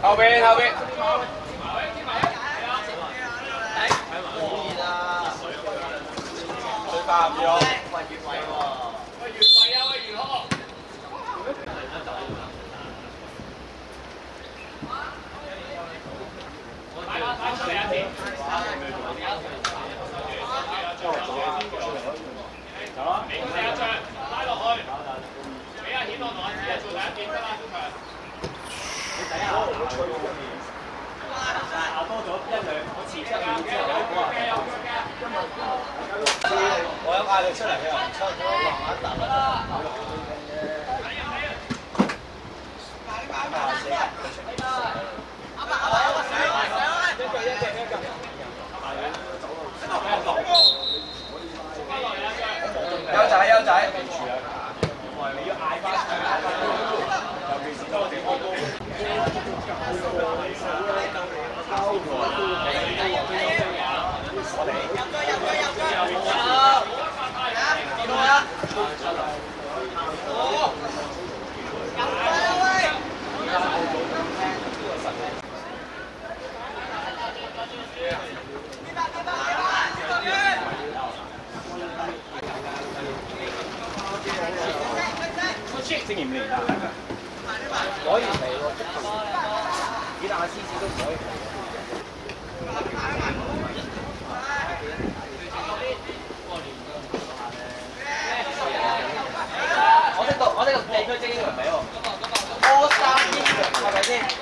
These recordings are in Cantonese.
後邊後邊。最快唔咗。喂，越位喎！喂，越位啊！喂，越好。擺出嚟啊！先。走啦！俾第一張拉落去，俾阿顯樂同阿子做第一點得啦，中場。你睇下，下多咗一兩，我前出面之後有波我有嗌你出嚟嘅，出咗橫一揼啦。優仔優仔，你要嗌翻上嚟，尤其是多地方高。經驗嚟啦，可以嚟喎，幾大獅子都可以嚟。我呢個地區精英人嚟喎，波衫英雄係咪先？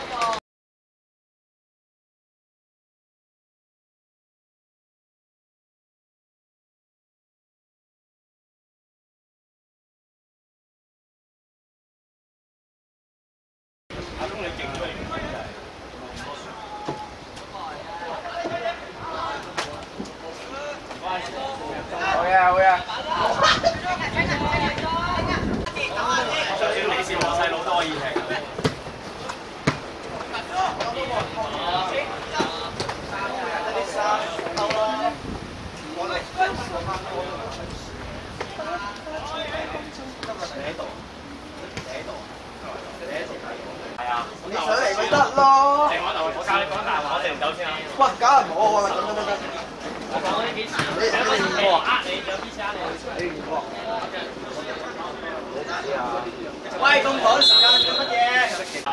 阿東你勁咗嚟㗎，真係。好嘅好嘅。就算你是我細佬都可以踢。你上嚟咪得咯。我教你講大話，我哋唔走先啊。喂，梗係冇啊！得。我講呢幾次，你練過啊？你有啲聲你練過。喂，咁趕時間做乜嘢？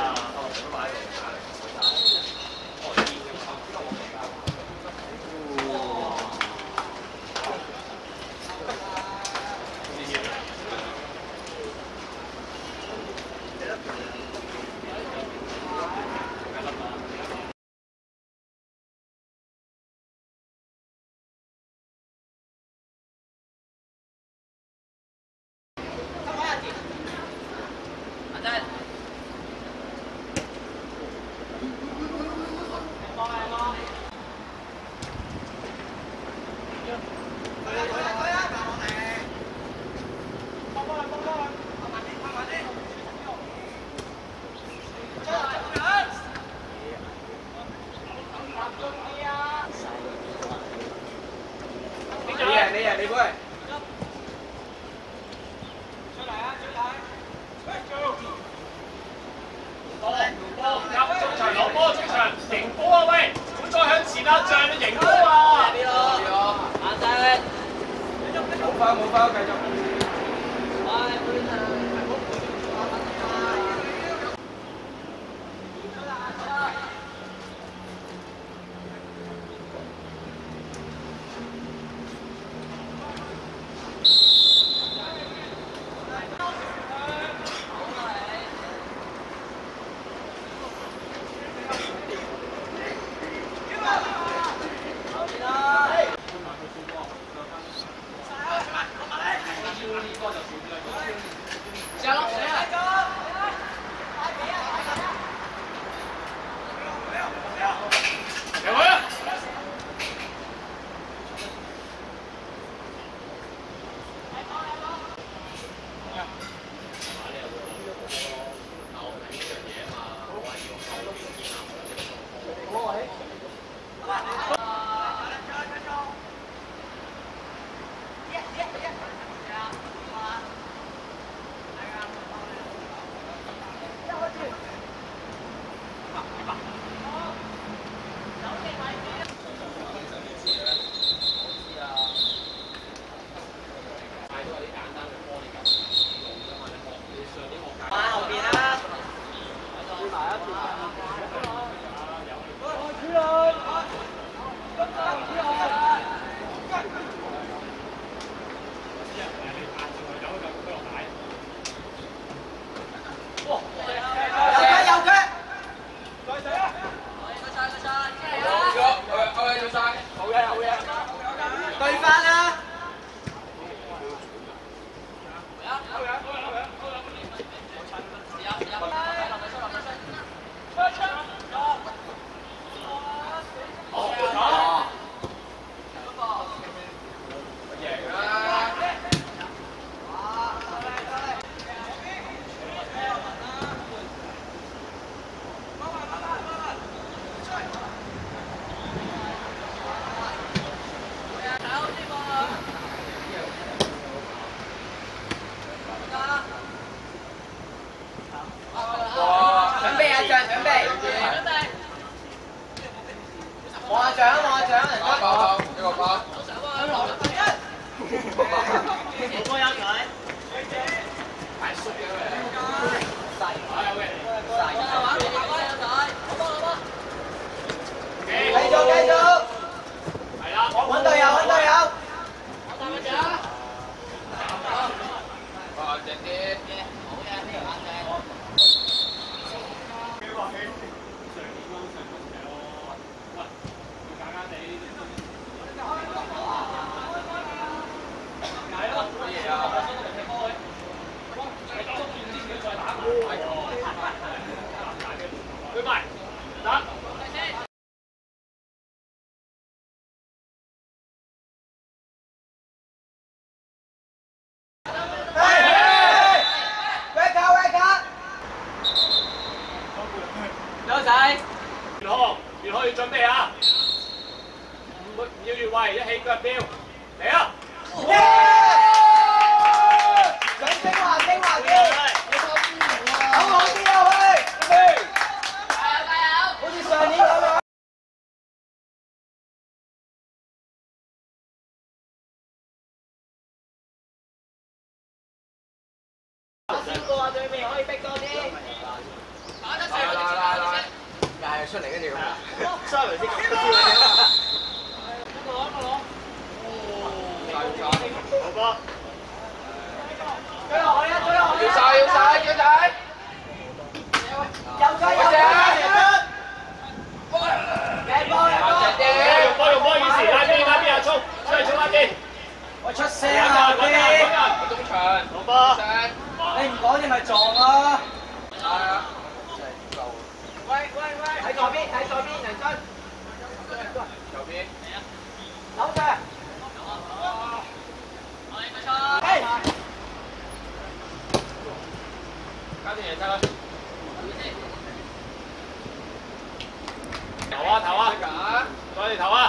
你過嚟。出嚟啊！出嚟！入中場攞波，中場迎波啊！喂，唔再向前啊！像你迎波啊！邊咯？眼睛。冇翻，繼續。 望下獎，望下獎，人家。 包一個包。 我幫有佢。 太縮嘅佢。 細。繼續繼續。係啦，揾隊友揾隊友。 哇！正啲。好嘅，呢條眼鏡。 佢埋打。有仔，袁浩要準備啊！唔要越位，一起腳標，嚟啊！想精華啲，好啲啊喂！加油！好似上年咁樣。邊個啊？對面可以逼多啲。係出嚟跟住咁啊！收嚟先，一個攞，好波，追落去啊！追落去！要晒，叫仔！有追！用波！以前拉邊啊衝！出嚟衝拉邊！我出聲啊！邊？中場，好波！你唔講你咪撞咯！係啊！喂，喺左邊，人真。右邊。扭住。哎！加啲嘢出啦。頭啊！再嚟頭啊！